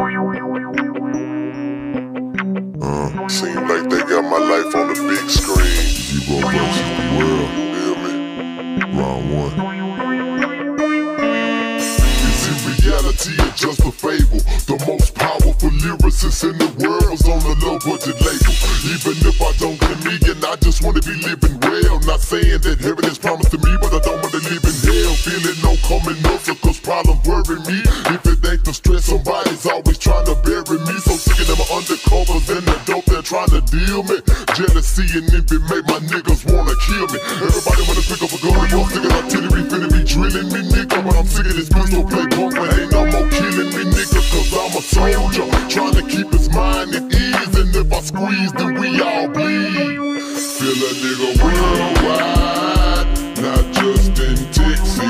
Seem like they got my life on the big screen. Zero versus the world. Feel me? Round one. Is it reality or just a fable? The most powerful lyricist in the world was on a low budget label. Even if I don't get a million, I just wanna be living well. Not saying that heaven is promised to me, but I don't wanna live in hell. Feeling no coming up, so cause problems worry me. If it ain't the stress, somebody's always trying to bury me. So sick of them undercovers and the dope they're trying to deal me. Jealousy and envy make my niggas wanna kill me. Everybody wanna pick up a gun and go sick of artillery, finna be drilling me, nigga. But I'm sick of this pistol play punk, but ain't no more killing me, nigga. Cause I'm a soldier, trying to keep his mind at ease. And if I squeeze, then we all bleed. Feel a nigga worldwide, not just in Texas.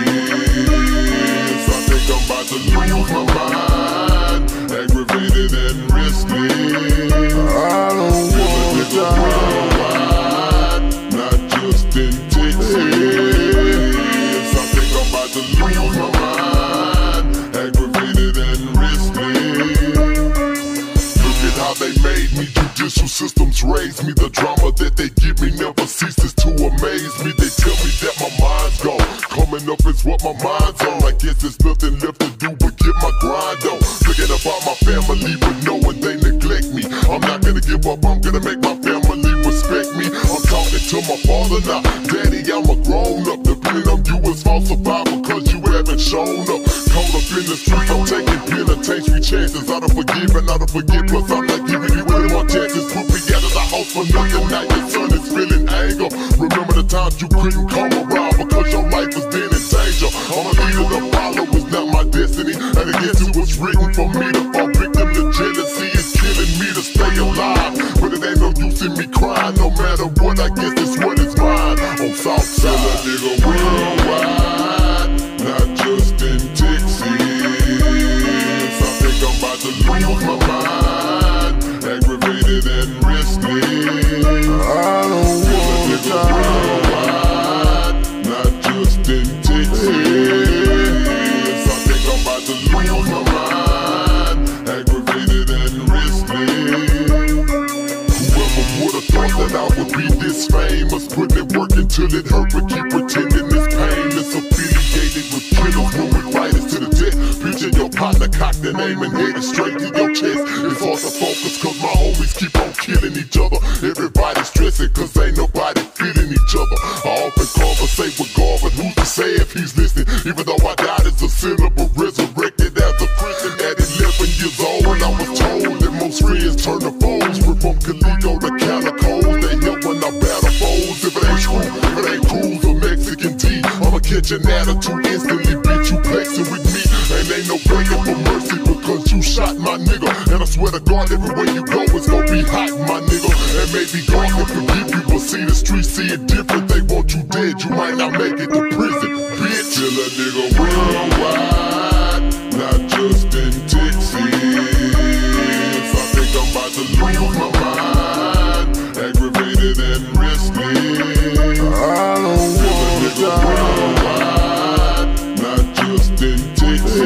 I think I'm about to lose my mind, aggravated and restless. I don't wanna die. Worldwide, not just in Texas. I think I'm about to lose my mind, aggravated and restless. Look at how they made me. Judicial systems raise me. The drama that they give me never ceases to amaze me. They tell me that my mind's gone. Coming up is what my mind's on. I guess there's nothing left to do but get my grind on. Thinking about my family, but knowing they neglect me. I'm not gonna give up, I'm gonna make my family respect me. I'm talking to my father now. Daddy, I'm a grown up. Depending on you is false survival, cause you haven't shown up. Caught up in the streets, I'm taking penitentiary chances. I don't forgive and I don't forget, plus I'm not giving you any more chances. Put me out of the house for nothing, now your son is feeling anger. Remember the times you couldn't come around because your life was then in danger. I'm a leader to follow, was not my destiny. And I guess it was written for me to fall victim to jealousy. It's killing me to stay alive, but it ain't no use in me crying. No matter what, I guess it's what is mine. On Southside, a nigga worldwide, not just in Texas. I think I'm about to lose my mind, aggravated and restless. I don't wanna die. Worldwide, not just in Texas. I think I'm about to lose my mind, aggravated and restless. Whoever would've thought that I would be this famous, putting it work until it hurt, but keep pretending it's painless. Affiliated with killers when we fight it to the death. Picture your partner cocked and aiming, headed straight to your chest. It's hard to focus cause my homies keep on killing each other. Everybody stressing cause ain't nobody feeling each other. I often conversate with God, but who's to say if he's listening? Even though I died as a sinner, but resurrected as a Christian at 11 years old. And I was told that most friends turn to foes. We're from Calico to Calicos, they help when I battle foes. If it ain't true, if it ain't Cruz or Mexican D, I'ma catch an attitude instantly, bitch, you flexing with me. And ain't no begging for mercy because you shot my nigga. And I swear to God, everywhere you go, it's gonna be hot, my nigga. And maybe God can forgive you, but see the streets see it different. They want you dead, you might not make it to prison, bitch. Till a nigga worldwide, not just in Texas. I think I'm about to lose my mind, aggravated and restless. I don't wanna die. Worldwide, not just in Texas.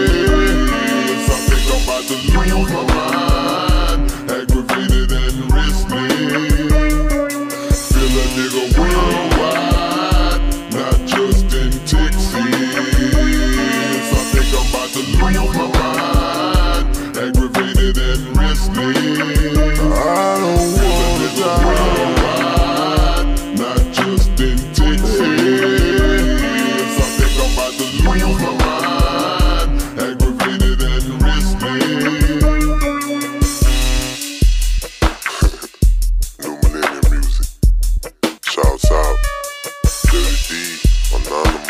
I think I'm about to lose my mind, aggravated and restless. Feel a nigga worldwide, not just in Texas. I think I'm about to lose my mind, aggravated and restless. I don't wanna die. Worldwide, not just in Texas. I think I'm about to lose my mind, aggravated and restless. New Millennium Music. Shouts out, Dirty D, Anonymous.